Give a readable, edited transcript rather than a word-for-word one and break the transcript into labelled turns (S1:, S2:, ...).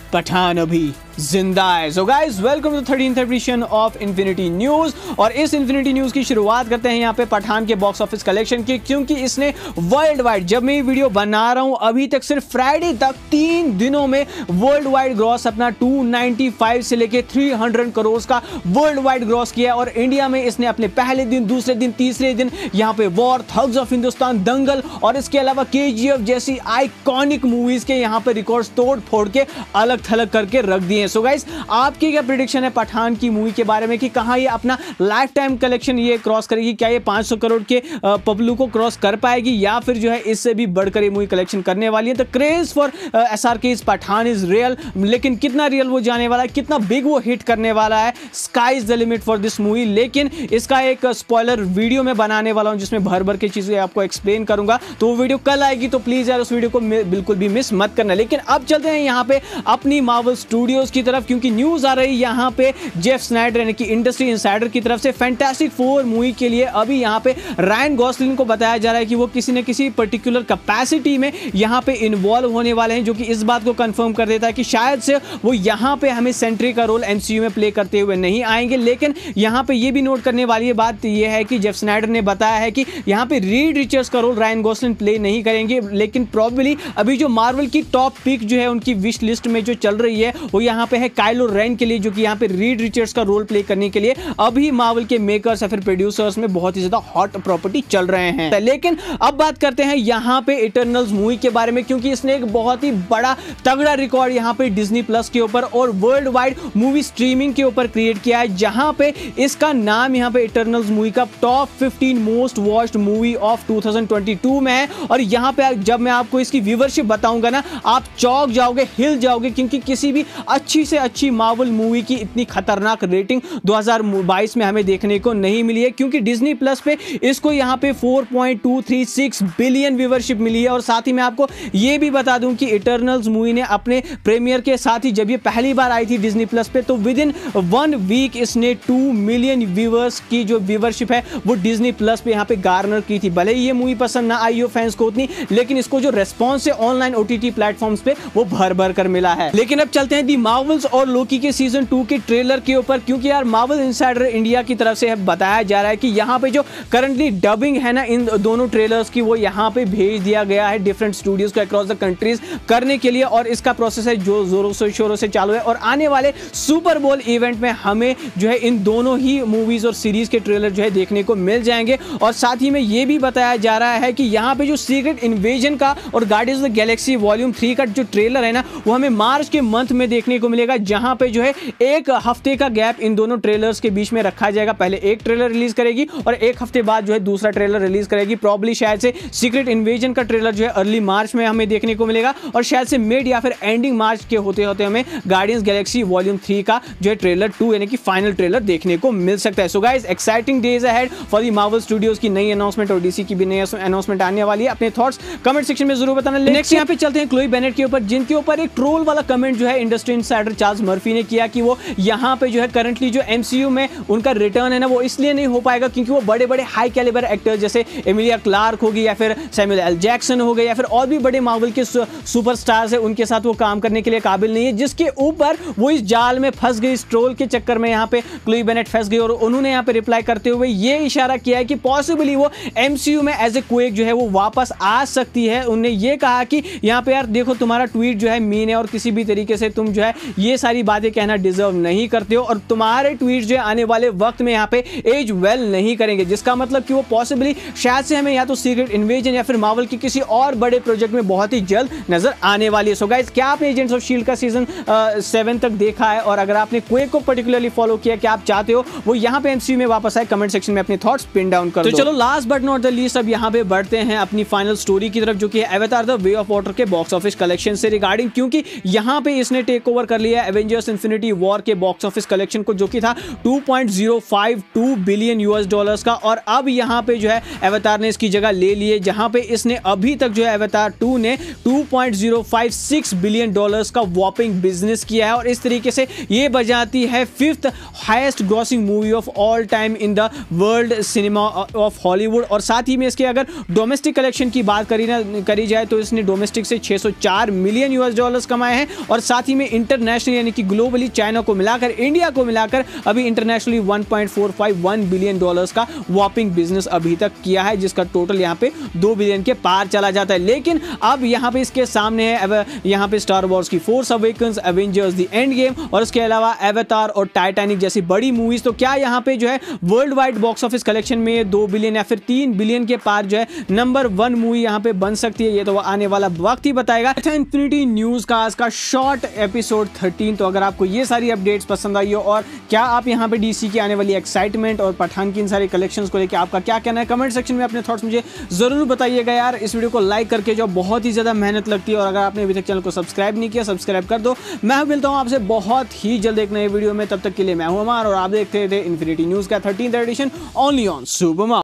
S1: पठान अभी जिंदा है। So guys welcome to 13th edition of infinity news. और इस इन्फिनिटी न्यूज की शुरुआत करते हैं यहाँ पे पठान के बॉक्स ऑफिस कलेक्शन की, क्योंकि इसने वर्ल्ड वाइड, जब मैं ये वीडियो बना रहा हूं अभी तक सिर्फ फ्राइडे तक 3 दिनों में वर्ल्ड वाइड ग्रॉस अपना 295 से लेके 300 करोड़ का वर्ल्ड वाइड ग्रॉस किया। और इंडिया में इसने अपने पहले दिन, दूसरे दिन, तीसरे दिन यहाँ पे War, Thugs of Hindustan, Dangal और इसके अलावा KGF जैसी आइकॉनिक मूवीज के यहाँ पे रिकॉर्ड्स तोड़ फोड़ के अलग थलग करके रख दिए। सो गाइस आपकी क्या प्रेडिक्शन है पठान की मूवी के बारे में कि कहां ये अपना लाइफ टाइम कलेक्शन ये क्रॉस करेगी? क्या ये 500 करोड़ के पब्लू को क्रॉस कर पाएगी या फिर जो है इससे भी बढ़कर ये मूवी कलेक्शन करने वाली है? तो craze for SRK is Pathaan is real, लेकिन कितना रियल वो जाने वाला है, कितना बिग वो हिट करने वाला है, sky is the limit for this movie. लेकिन इसका एक स्पॉइलर वीडियो में बनाने वाला हूं जिसमें भर भर के चीजें आपको एक्सप्लेन करूंगा, तो वो वीडियो कल आएगी, तो प्लीज यार उस वीडियो को बिल्कुल भी मिस मत करना। लेकिन अब चलते हैं यहाँ पे अपनी मार्वल स्टूडियोज की तरफ, क्योंकि न्यूज आ रही यहाँ पे जेफ स्नाइडर यानी कि इंडस्ट्री इनसाइडर की तरफ से फैंटास्टिक 4 मूवी के लिए अभी यहाँ पे रायन गॉसलिंग को बताया जा रहा है कि वो किसी न किसी पर्टिकुलर कैपेसिटी में यहाँ पे इन्वॉल्व होने वाले हैं, जो कि इस बात को कंफर्म कर देता है कि शायद से वो यहाँ पे हमें सेंट्री का रोल MCU में प्ले करते हुए नहीं आएंगे। लेकिन यहाँ पे ये भी नोट करने वाली बात यह है कि जेफ स्नाइडर ने बताया है कि यहाँ पे रीड रिचर्ड्स का रोल रायन गॉसलिंग प्ले नहीं करेंगे, लेकिन प्रॉब्ली अभी जो मार्वल की टॉप पिक जो है उनकी विश लिस्ट में जो चल रही है वो यहाँ पे है काइलो रेन के लिए, जो कि यहाँ पे रीड रिचर्ड्स का रोल प्ले करने के लिए अभी मार्वल के मेकर्स या फिर प्रोड्यूसर्स में बहुत ही ज्यादा हॉट प्रॉपर्टी चल रहे हैं। लेकिन अब बात करते हैं यहाँ पे इटर्नल्स मूवी के बारे में, क्योंकि इसने एक बहुत ही बड़ा तगड़ा रिकॉर्ड यहाँ पे डिज्नी प्लस के ऊपर और वर्ल्ड वाइड मूवी स्ट्रीमिंग के ऊपर क्रिएट किया है, जहां पे इसका नाम यहाँ पे इटर्नल्स मूवी का top 15 most watched movie of 2022 में है। और यहाँ पे जब मैं आपको इसकी व्यूवरशिप बताऊंगा ना, आप चौंक जाओगे, हिल जाओगे, क्योंकि किसी भी अच्छी से अच्छी मार्वल मूवी की इतनी खतरनाक रेटिंग 2022 में हमें देखने को नहीं मिली है, क्योंकि डिज्नी प्लस पे इसको यहाँ पे 4.236 बिलियन व्यूवरशिप मिली है। और साथ ही मैं आपको ये भी बता दूं कि इटर्नल्स मूवी ने अपने प्रीमियर के साथ ही, जब ये पहली बार आई थी डिज्नी प्लस पे, तो विद इन 1 वीक इसने 2 मिलियन व्यूवर्स की जो व्यूवरशिप है वो डिज्नी प्लस पे यहाँ पे गार्नर की थी। भले ही ये मूवी पसंद ना आई हो फैंस को उतनी, लेकिन इसको जो रेस्पॉन्स है ऑनलाइन OTT प्लेटफॉर्म्स पे वो भर भर कर मिला है। लेकिन अब चलते हैं दी मार्वल्स और लोकी के सीजन 2 के ट्रेलर के ऊपर, क्योंकि यार मार्वल इनसाइडर इंडिया की तरफ से बताया जा रहा है कि यहाँ पे जो करंटली डबिंग है ना इन दोनों ट्रेलर्स की, वो यहाँ पे भेज दिया गया है डिफरेंट स्टूडियोज को अक्रॉस द कंट्रीज करने के लिए, और इसका प्रोसेस है जो जोरों से शोरों से चालू है। और आने वाले सुपर बोल इवेंट में हमें जो है इन दोनों ही मूवीज और सीरीज के ट्रेलर जो है देखने को मिल जाएंगे। और साथ ही में ये भी बताया जा रहा है कि यहाँ पे जो सीक्रेट इन्वेजन का और Guardians of the Galaxy volume 3 का जो ट्रेलर है ना, वो हमें मार्च के मंथ में देखने को मिलेगा, जहां पे जो है 1 हफ्ते का गैप इन दोनों ट्रेलर्स के बीच में रखा जाएगा। पहले एक ट्रेलर रिलीज करेगी और 1 हफ्ते बाद जो है दूसरा ट्रेलर रिलीज करेगी। प्रॉब्ली शायद से सीक्रेट इन्वेजन का ट्रेलर जो है अर्ली मार्च में हमें देखने को मिलेगा, और शायद से मिड या फिर एंडिंग मार्च के होते होते हमें गार्डियंस गैलेक्सी वॉल्यूम 3 का जो है ट्रेलर 2 यानी कि फाइनल ट्रेलर देखने को मिल सकता है। So guys exciting days ahead for the Marvel Studios की नई अनाउंसमेंट और DC की भी नई अनाउंसमेंट आने वाली है। अपने थॉट्स कमेंट सेक्शन में जरूर बताना। नेक्स्ट यहाँ पे चलते हैं क्लोई बेनेट के ऊपर, जिनके ऊपर एक ट्रोल वाला कमेंट जो है इंडस्ट्री इनसाइडर चार्ल्स मर्फी ने किया कि वो यहाँ पे जो है करंटली जो MCU में उनका रिटर्न है ना, वो इसलिए नहीं हो पाएगा क्योंकि वो बड़े बड़े हाई कैलिबर एक्टर्स जैसे एमिलिया क्लार्क होगी या फिर सैमुअल एल जैक्सन हो गए या फिर और भी बड़े मार्वल के सुपरस्टार्स है, उनके साथ वो काम करने के लिए काबिल नहीं है, जिसके ऊपर वो इस जाल में फंस गई, इस ट्रोल के चक्कर में यहाँ पे क्लोई बेनेट फंस गई। और उन्होंने यहाँ पे रिप्लाई करते हुए ये इशारा किया है कि पॉसिबली वो MCU में एज ए क्वेक जो है वो वापस आ सकती है। उन्होंने ये कहा कि यहाँ पे यार देखो, तुम्हारा ट्वीट जो है मीन है और किसी भी तरीके से तुम जो है ये सारी बातें कहना डिजर्व नहीं करते हो, और तुम्हारे ट्वीट जो है आने वाले वक्त में यहाँ पे एज वेल नहीं करेंगे, जिसका मतलब कि वो पॉसिबली शायद से हमें या तो सीक्रेट इन्वेजन या फिर मार्वल की किसी और बड़े प्रोजेक्ट में बहुत ही जल्द नजर आने वाली है। सो गाइस, क्या आपने एजेंट्स ऑफ शील्ड का सीजन 7 तक देखा है? और अगर आपने क्वेक को पर्टिकुलरली फॉलो किया, क्या आप चाहते हो वो यहाँ पे MCU में वापस आए? कमेंट सेक्शन में अपने थॉट्स पिन डाउन कर दो। तो चलो last but not the least अब यहाँ पे बढ़ते हैं अपनी फाइनल स्टोरी की तरफ, जो कि है Avatar the Way of Water के बॉक्स ऑफिस कलेक्शन से रिगार्डिंग, क्योंकि यहाँ पे इसने टेक ओवर कर कर लिया एवेंजर्स इन्फिनिटी वॉर के बॉक्स ऑफिस कलेक्शन को, जो कि था 2.052 बिलियन यूएस डॉलर्स का। और अब यहाँ पे जो है एवेटार ने इसकी जगह ले ली है, जहां पे इसने अभी तक जो है एवेटार 2 ने 2.056 बिलियन डॉलर्स का वॉपिंग बिजनेस किया है। और इस तरीके से ये बजाती है 5th highest grossing movie of all time in the world cinema of Hollywood. और साथ ही में इसके अगर डोमेस्टिक कलेक्शन की बात करी जाए तो इसने डोमेस्टिक से 604 मिलियन यूएस डॉलर्स कमाए हैं। और साथ ही में इंटरनेशनल यानी कि ग्लोबली चाइना को मिलाकर, इंडिया को मिलाकर अभी इंटरनेशनली 1.451 बिलियन डॉलर्स का वॉपिंग बिजनेस अभी तक किया है, जिसका टोटल यहाँ पे 2 बिलियन के पार चला जाता है। लेकिन अब यहाँ पे इसके सामने है यहाँ पे स्टार वॉर्स की Force Awakens, Avengers the Endgame और उसके अलावा एवेटार और टाइटैनिक जैसी बड़ी मूवीज। तो क्या यहाँ पे जो है world wide box office collection में 2 बिलियन या फिर 3 बिलियन के पार जो है नंबर 1 मूवी यहाँ पे बन सकती है? ये तो आने वाला वक्त ही बताएगा। अच्छा, इन्फिनिटी न्यूज का आज का शॉर्ट एपिसोड 13। तो अगर आपको ये सारी अपडेट्स पसंद आई हो और क्या आप यहाँ पे डीसी की आने वाली एक्साइटमेंट और पठान की इन सारी कलेक्शंस को लेकर आपका क्या कहना है, कमेंट सेक्शन में अपने थॉट्स मुझे जरूर बताइएगा यार। इस वीडियो को लाइक करके जो बहुत ही ज्यादा मेहनत लगती है, और अगर आपने अभी तक चैनल को सब्सक्राइब नहीं किया, सब्सक्राइब कर दो। मैं मिलता हूं आपसे बहुत ही जल्द एक नए वीडियो में, तब तक के लिए मैं हूं अमर और आप देखते थे इन्फिनिटी न्यूज का 13th addition only on super.